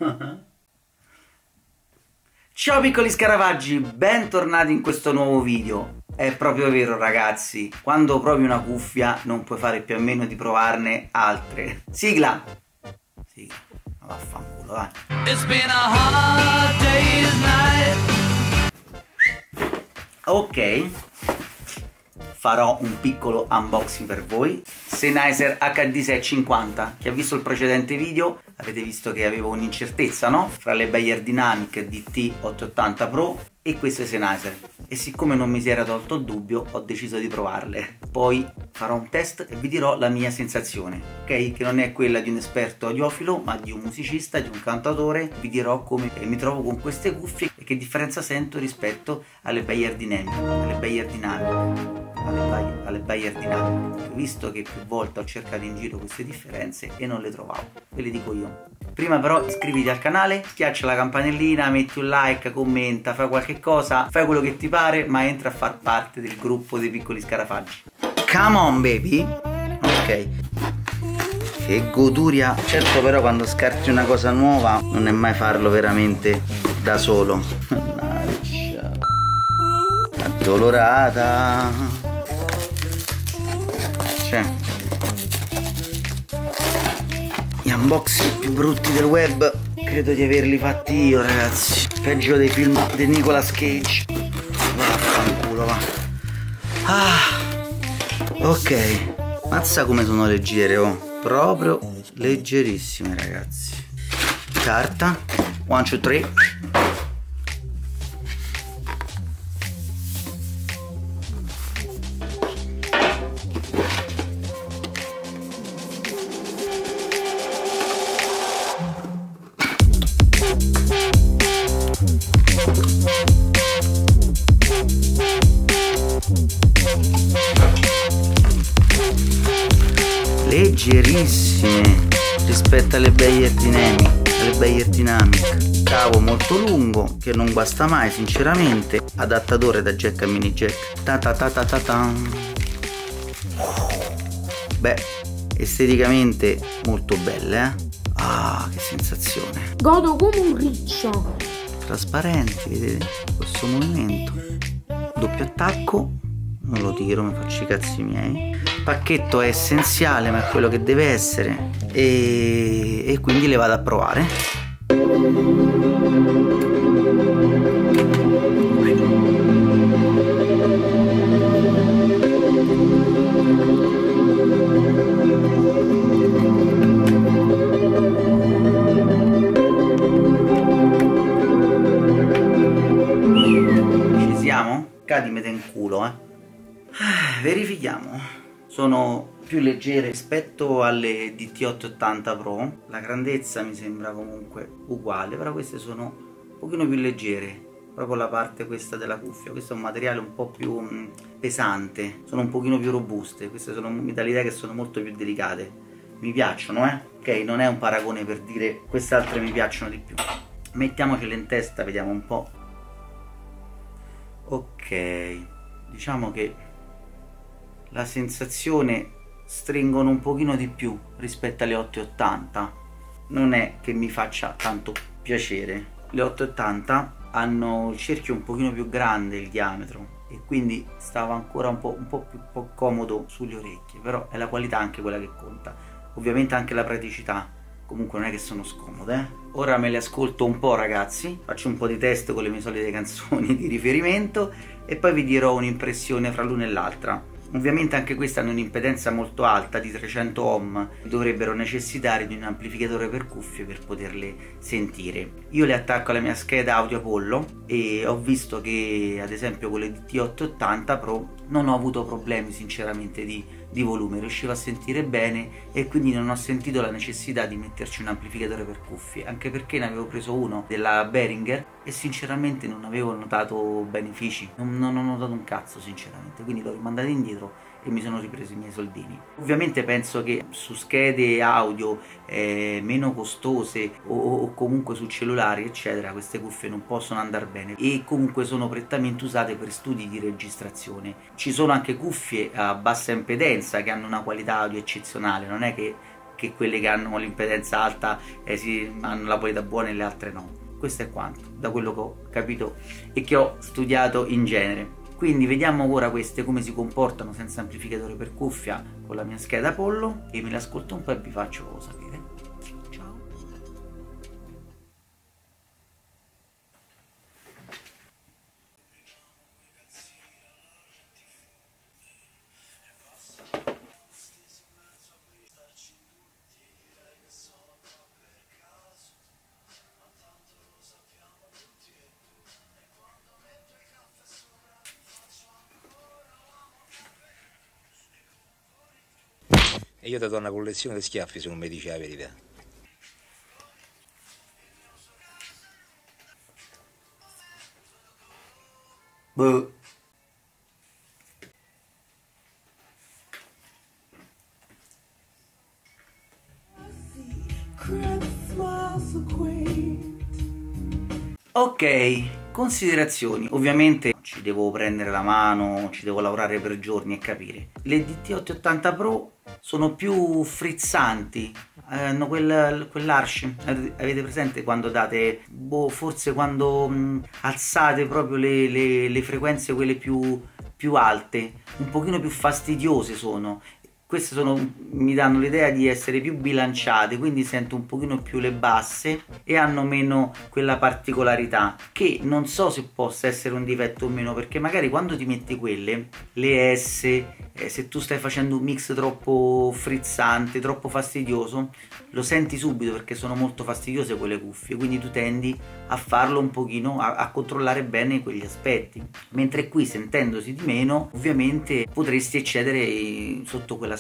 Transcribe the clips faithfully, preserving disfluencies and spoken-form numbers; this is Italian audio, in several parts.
Ciao piccoli scarafaggi, bentornati in questo nuovo video. È proprio vero ragazzi, quando provi una cuffia non puoi fare più a meno di provarne altre. Sigla! Sigla, ma vaffanculo, vai. It's been a hard day's night. Ok, farò un piccolo unboxing per voi. Sennheiser H D sei cinquanta. Chi ha visto il precedente video avete visto che avevo un'incertezza, no? Fra le Beyer Dynamic D T ottocentottanta Pro e queste Sennheiser, e siccome non mi si era tolto il dubbio ho deciso di provarle. Poi farò un test e vi dirò la mia sensazione, ok? Che non è quella di un esperto audiofilo ma di un musicista, di un cantautore. Vi dirò come mi trovo con queste cuffie e che differenza sento rispetto alle Beyer Dynamic, alle Beyer Dynamic alle Beyer, alle Beyer Dynamic. Ho visto che più volte ho cercato in giro queste differenze e non le trovavo, ve le dico io. Prima però iscriviti al canale, schiaccia la campanellina, metti un like, commenta, fai qualche cosa, fai quello che ti pare, ma entra a far parte del gruppo dei piccoli scarafaggi. Come on baby! Ok, che goduria. Certo, però quando scarti una cosa nuova non è mai farlo veramente da solo. Mannaggia, addolorata. Cioè, gli unboxing più brutti del web credo di averli fatti io ragazzi, peggio dei film di Nicolas Cage. Vaffanculo, va. Ah, ok, mazza come sono leggere, oh, proprio leggerissime ragazzi. Carta, one, two, three. Leggerissime rispetto alle Beyer Dynamic, alle Beyer Dynamic. Cavo molto lungo che non guasta mai sinceramente, adattatore da jack a mini jack. Ta ta ta ta ta ta. Beh, esteticamente molto belle, eh? Ah, che sensazione. Godo come un riccio. Trasparenti, vedete? Questo movimento. Doppio attacco. Non lo tiro, mi faccio i cazzi miei. Il pacchetto è essenziale, ma è quello che deve essere. E, e quindi le vado a provare. Ci siamo? Cadimete in culo, eh. Verifichiamo. Sono più leggere rispetto alle D T ottocentottanta Pro. La grandezza mi sembra comunque uguale, però queste sono un pochino più leggere. Proprio la parte questa della cuffia. Questo è un materiale un po' più mh, pesante. Sono un pochino più robuste. Queste sono, mi dà l'idea che sono molto più delicate. Mi piacciono, eh. Ok, non è un paragone per dire queste altre mi piacciono di più. Mettiamocele in testa, vediamo un po'. Ok, diciamo che la sensazione stringono un pochino di più rispetto alle ottocentottanta. Non è che mi faccia tanto piacere. Le ottocentottanta hanno il cerchio un pochino più grande, il diametro, e quindi stava ancora un po', un po' più un po' comodo sulle orecchie, però è la qualità anche quella che conta. Ovviamente anche la praticità, comunque non è che sono scomode, eh? Ora me le ascolto un po' ragazzi, faccio un po' di test con le mie solite canzoni di riferimento e poi vi dirò un'impressione fra l'una e l'altra. Ovviamente anche queste hanno un'impedenza molto alta di trecento ohm, dovrebbero necessitare di un amplificatore per cuffie per poterle sentire. Io le attacco alla mia scheda audio Apollo e ho visto che ad esempio con le D T ottocentottanta Pro non ho avuto problemi sinceramente di, di volume, riuscivo a sentire bene e quindi non ho sentito la necessità di metterci un amplificatore per cuffie, anche perché ne avevo preso uno della Behringer e sinceramente non avevo notato benefici, non, non ho notato un cazzo sinceramente, quindi l'ho rimandato indietro e mi sono ripreso i miei soldini. Ovviamente penso che su schede audio eh, meno costose o, o comunque su cellulari eccetera queste cuffie non possono andare bene e comunque sono prettamente usate per studi di registrazione. Ci sono anche cuffie a bassa impedenza che hanno una qualità audio eccezionale, non è che che quelle che hanno l'impedenza alta eh, si, hanno la qualità buona e le altre no. Questo è quanto, da quello che ho capito e che ho studiato in genere. Quindi vediamo ora queste come si comportano senza amplificatore per cuffia con la mia scheda Apollo, e me le ascolto un po' e vi faccio sapere. Ciao! E io ti do una collezione di schiaffi se non mi dici la verità. Boh. Ok, considerazioni. Ovviamente ci devo prendere la mano, ci devo lavorare per giorni e capire. Le D T ottocentottanta Pro sono più frizzanti, hanno quel, quell'arch, avete presente quando date, boh, forse quando mh, alzate proprio le, le, le frequenze quelle più, più alte, un pochino più fastidiose sono. Queste sono, mi danno l'idea di essere più bilanciate, quindi sento un pochino più le basse e hanno meno quella particolarità, che non so se possa essere un difetto o meno, perché magari quando ti metti quelle, le S, eh, se tu stai facendo un mix troppo frizzante, troppo fastidioso, lo senti subito perché sono molto fastidiose quelle cuffie, quindi tu tendi a farlo un pochino, a, a controllare bene quegli aspetti, mentre qui sentendosi di meno ovviamente potresti eccedere sotto quell'aspetto.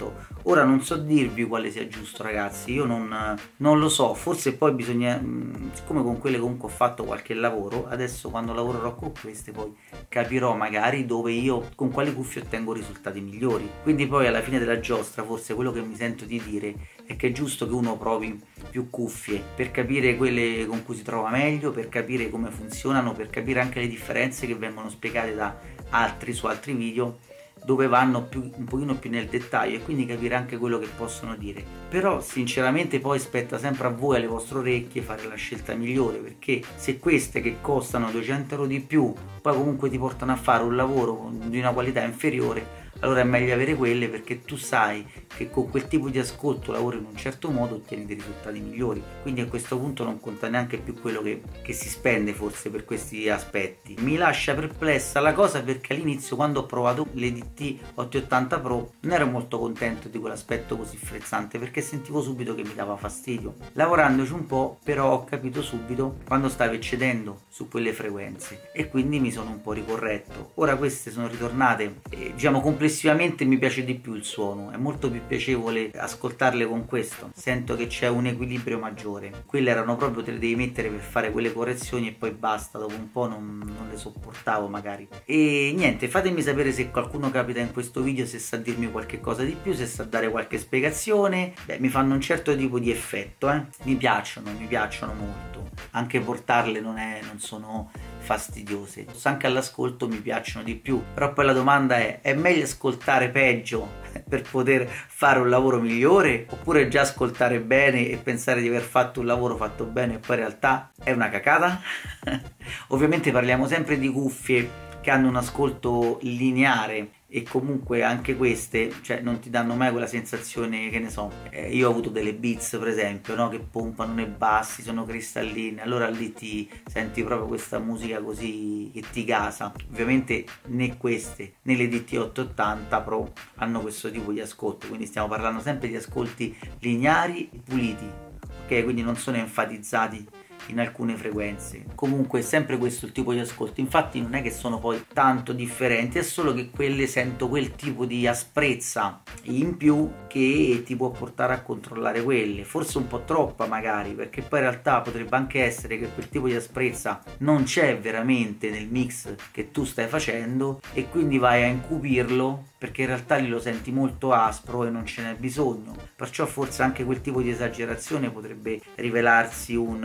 Ora non so dirvi quale sia giusto, ragazzi, io non, non lo so, forse poi bisogna, siccome con quelle comunque ho fatto qualche lavoro, adesso quando lavorerò con queste poi capirò magari dove io, con quali cuffie ottengo risultati migliori, quindi poi alla fine della giostra forse quello che mi sento di dire è che è giusto che uno provi più cuffie per capire quelle con cui si trova meglio, per capire come funzionano, per capire anche le differenze che vengono spiegate da altri su altri video, dove vanno più, un pochino più nel dettaglio, e quindi capire anche quello che possono dire. Però sinceramente poi spetta sempre a voi, alle vostre orecchie, fare la scelta migliore, perché se queste che costano duecento euro di più poi comunque ti portano a fare un lavoro di una qualità inferiore, allora è meglio avere quelle, perché tu sai che con quel tipo di ascolto lavori in un certo modo, ottieni dei risultati migliori. Quindi a questo punto non conta neanche più quello che, che si spende forse per questi aspetti. Mi lascia perplessa la cosa, perché all'inizio, quando ho provato le D T ottocentottanta Pro, non ero molto contento di quell'aspetto così frizzante, perché sentivo subito che mi dava fastidio. Lavorandoci un po' però ho capito subito quando stavo eccedendo su quelle frequenze, e quindi mi sono un po' ricorretto. Ora queste sono ritornate, eh, diciamo complessivamente mi piace di più il suono, è molto più piacevole ascoltarle con questo, sento che c'è un equilibrio maggiore. Quelle erano proprio, te le devi mettere per fare quelle correzioni e poi basta, dopo un po' non, non le sopportavo magari. E niente, fatemi sapere se qualcuno capita in questo video, se sa dirmi qualche cosa di più, se sa dare qualche spiegazione. Beh, mi fanno un certo tipo di effetto, eh? mi piacciono, mi piacciono molto, anche portarle non, è, non sono fastidiose, anche all'ascolto mi piacciono di più. Però poi la domanda è: è meglio ascoltare peggio per poter fare un lavoro migliore, oppure già ascoltare bene e pensare di aver fatto un lavoro fatto bene e poi in realtà è una cacata? Ovviamente parliamo sempre di cuffie che hanno un ascolto lineare, e comunque anche queste, cioè, non ti danno mai quella sensazione, che ne so, eh, io ho avuto delle Beats per esempio, no? Che pompano nei bassi, sono cristalline, allora lì ti senti proprio questa musica così che ti gasa. Ovviamente né queste né le D T ottocentottanta Pro hanno questo tipo di ascolto, quindi stiamo parlando sempre di ascolti lineari e puliti, ok? Quindi non sono enfatizzati in alcune frequenze. Comunque è sempre questo il tipo di ascolto, infatti non è che sono poi tanto differenti, è solo che quelle sento quel tipo di asprezza in più che ti può portare a controllare quelle, forse un po' troppa magari, perché poi in realtà potrebbe anche essere che quel tipo di asprezza non c'è veramente nel mix che tu stai facendo, e quindi vai a incupirlo perché in realtà lì lo senti molto aspro e non ce n'è bisogno. Perciò forse anche quel tipo di esagerazione potrebbe rivelarsi un, un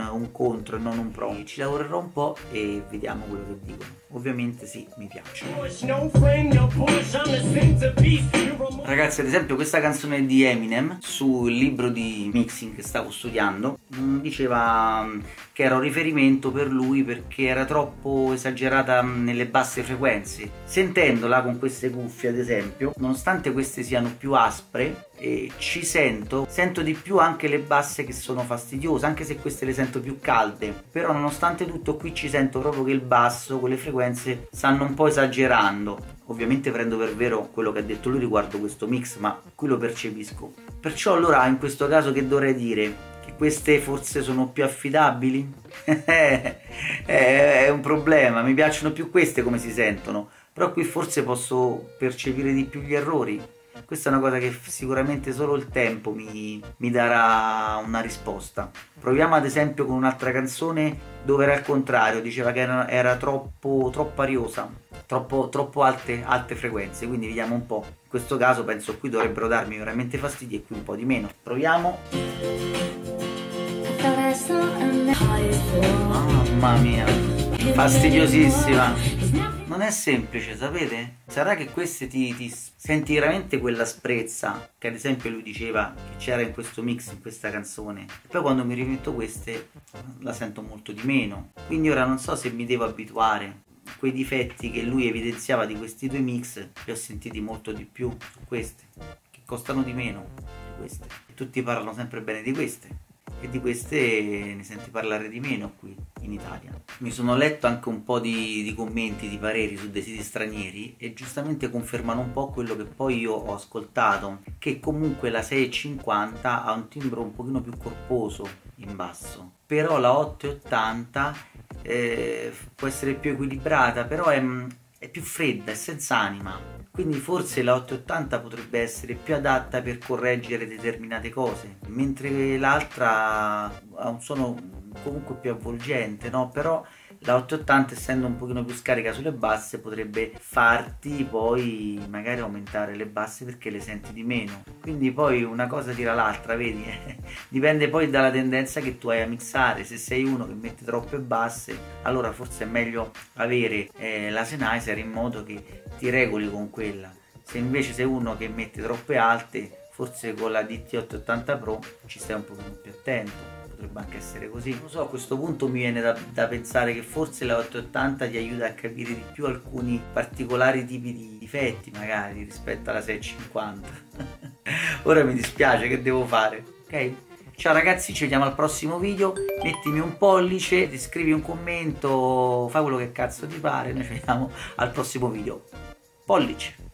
contro e non un pro. Ci lavorerò un po' e vediamo quello che dicono. Ovviamente sì, mi piace. Ragazzi, ad esempio questa canzone di Eminem sul libro di mixing che stavo studiando diceva che era un riferimento per lui perché era troppo esagerata nelle basse frequenze. Sentendola con queste cuffie, ad esempio, nonostante queste siano più aspre, e ci sento sento di più anche le basse che sono fastidiose, anche se queste le sento più calde, però nonostante tutto qui ci sento proprio che il basso con le frequenze stanno un po' esagerando. Ovviamente prendo per vero quello che ha detto lui riguardo questo mix, ma qui lo percepisco. Perciò allora in questo caso che dovrei dire? Che queste forse sono più affidabili? È un problema, mi piacciono più queste come si sentono, però qui forse posso percepire di più gli errori. Questa è una cosa che sicuramente solo il tempo mi, mi darà una risposta. Proviamo ad esempio con un'altra canzone dove era al contrario, diceva che era, era troppo, troppo ariosa, troppo, troppo alte, alte frequenze, quindi vediamo un po'. In questo caso penso qui dovrebbero darmi veramente fastidio e qui un po' di meno. Proviamo. Mamma mia, fastidiosissima. Non è semplice, sapete? Sarà che queste ti, ti senti veramente quella sprezza che ad esempio lui diceva che c'era in questo mix, in questa canzone, e poi quando mi rimetto queste la sento molto di meno. Quindi ora non so se mi devo abituare. Quei difetti che lui evidenziava di questi due mix li ho sentiti molto di più su queste, che costano di meno di queste. Tutti parlano sempre bene di queste e di queste ne senti parlare di meno qui in Italia. Mi sono letto anche un po' di, di commenti, di pareri su dei siti stranieri e giustamente confermano un po' quello che poi io ho ascoltato, che comunque la sei e cinquanta ha un timbro un pochino più corposo in basso, però la otto e ottanta eh, può essere più equilibrata, però è, è più fredda, è senza anima. Quindi forse la otto e ottanta potrebbe essere più adatta per correggere determinate cose, mentre l'altra ha un suono comunque più avvolgente, no? Però la otto e ottanta, essendo un pochino più scarica sulle basse, potrebbe farti poi magari aumentare le basse perché le senti di meno. Quindi poi una cosa tira l'altra, vedi? Dipende poi dalla tendenza che tu hai a mixare. Se sei uno che mette troppe basse, allora forse è meglio avere eh, la Sennheiser in modo che ti regoli con quella. Se invece sei uno che mette troppe alte, forse con la D T otto ottanta Pro ci stai un pochino più attento. Potrebbe anche essere così. Non so, a questo punto mi viene da, da pensare che forse la otto ottanta ti aiuta a capire di più alcuni particolari tipi di difetti magari rispetto alla sei e cinquanta. Ora mi dispiace, che devo fare? Ok? Ciao ragazzi, ci vediamo al prossimo video. Mettimi un pollice, scrivi un commento, fai quello che cazzo ti pare. Noi ci vediamo al prossimo video. Pollice.